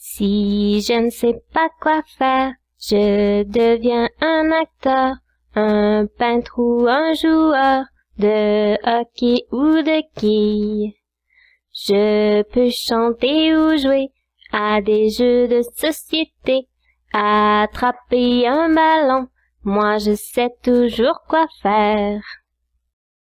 Si je ne sais pas quoi faire, je deviens un acteur, un peintre ou un joueur de hockey ou de quilles. Je peux chanter ou jouer à des jeux de société, attraper un ballon, moi je sais toujours quoi faire.